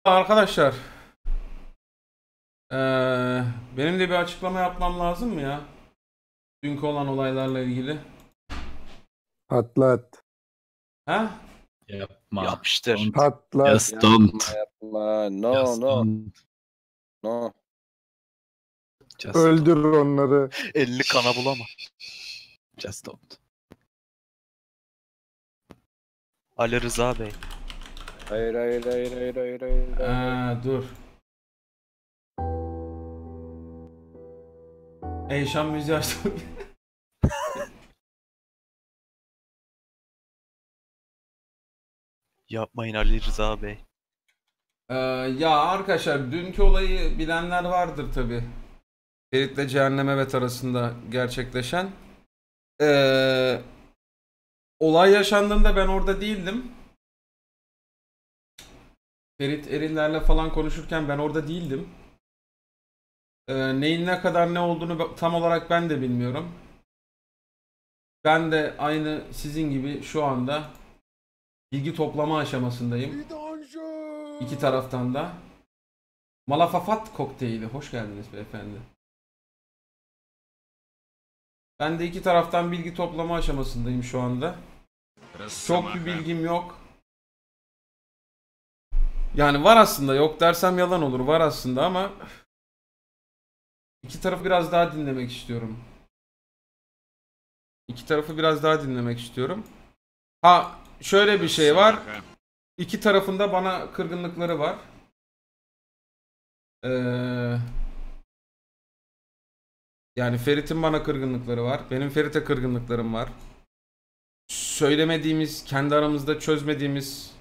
Arkadaşlar, benim de bir açıklama yapmam lazım mı ya? Dünkü olan olaylarla ilgili. Patlat. Ha? Yapma. Yapıştır. Patlat. Just don't. Yapma. No Just no don't. no. Just Öldür onları. 50 kana bulama. Just don't. Ali Rıza Bey. Dur. Eyşan müziği açtım. Yapmayın Ali Rıza Bey. Ya arkadaşlar, dünkü olayı bilenler vardır tabi. Ferit'le Cehennem Evet arasında gerçekleşen. Olay yaşandığında ben orada değildim. Ferit Eriller'le falan konuşurken ben orada değildim. Neyin ne kadar ne olduğunu tam olarak ben de bilmiyorum. Ben de aynı sizin gibi şu anda bilgi toplama aşamasındayım. İki taraftan da. Malafafat kokteyli. Hoş geldiniz beyefendi. Ben de iki taraftan bilgi toplama aşamasındayım şu anda. Çok bir bilgim yok. Yani var aslında, yok dersem yalan olur. Var aslında ama iki tarafı biraz daha dinlemek istiyorum. İki tarafı biraz daha dinlemek istiyorum. Ha, şöyle bir şey var. İki tarafında bana kırgınlıkları var. Yani Ferit'in bana kırgınlıkları var. Benim Ferit'e kırgınlıklarım var. Söylemediğimiz, kendi aramızda çözmediğimiz,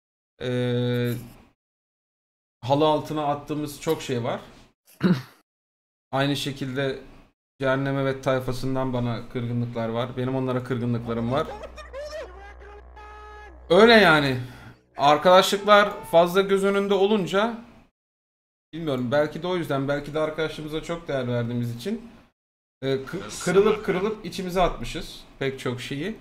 halı altına attığımız çok şey var. Aynı şekilde Cehennem Evet tayfasından bana kırgınlıklar var. Benim onlara kırgınlıklarım var. Öyle yani. Arkadaşlıklar fazla göz önünde olunca bilmiyorum, belki de o yüzden, belki de arkadaşlığımıza çok değer verdiğimiz için kırılıp içimize atmışız pek çok şeyi.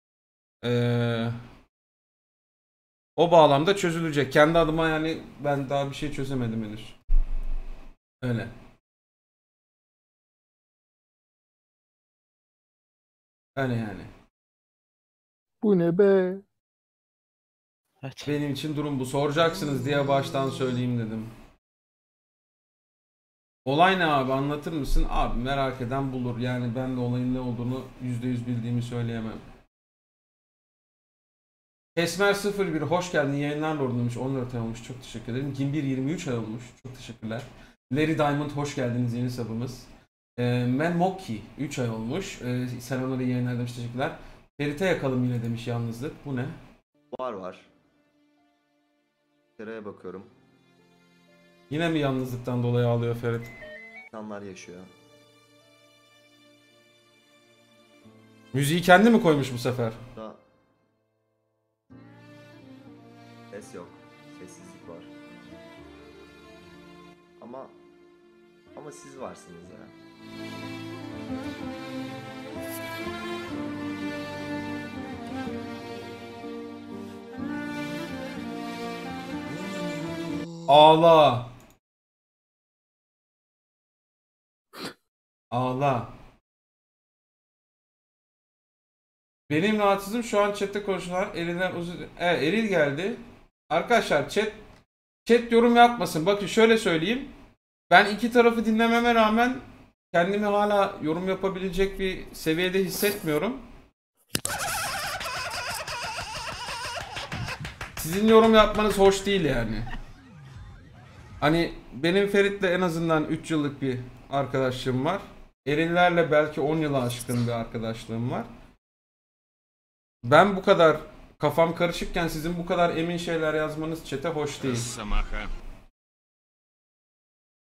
O bağlamda çözülecek. Kendi adıma yani ben daha bir şey çözemedim henüz. Öyle. Öyle yani. Bu ne be? Evet. Benim için durum bu. Soracaksınız diye baştan söyleyeyim dedim. Olay ne abi, anlatır mısın? Abi merak eden bulur. Yani ben de olayın ne olduğunu %100 bildiğimi söyleyemem. Esmer 01 hoş geldin. Yayınlarla ordulamış. 14 ay olmuş. Çok teşekkür ederim. Gimbir 23 ay olmuş. Çok teşekkürler. Larry Diamond hoş geldiniz. Yeni sabımız. Man Moki 3 ay olmuş. Selamları yayınlar demiş. Teşekkürler. Ferit'e yakalım yine demiş yalnızlık. Bu ne? Var. Nereye bakıyorum? Yine mi yalnızlıktan dolayı ağlıyor Ferit? İnsanlar yaşıyor. Müziği kendi mi koymuş bu sefer? Da ses yok. Sessizlik var. Ama siz varsınız ya. Ağla. Ağla. Benim rahatsızım şu an chatte konuşulan Eril'den uzun... Evet, Eril geldi. Arkadaşlar chat yorum yapmasın. Bakın şöyle söyleyeyim. Ben iki tarafı dinlememe rağmen kendimi hala yorum yapabilecek bir seviyede hissetmiyorum. Sizin yorum yapmanız hoş değil yani. Hani benim Ferit'le en azından 3 yıllık bir arkadaşlığım var. Erillerle belki 10 yıla aşkın bir arkadaşlığım var. Ben bu kadar kafam karışıkken sizin bu kadar emin şeyler yazmanız chat'e hoş değil.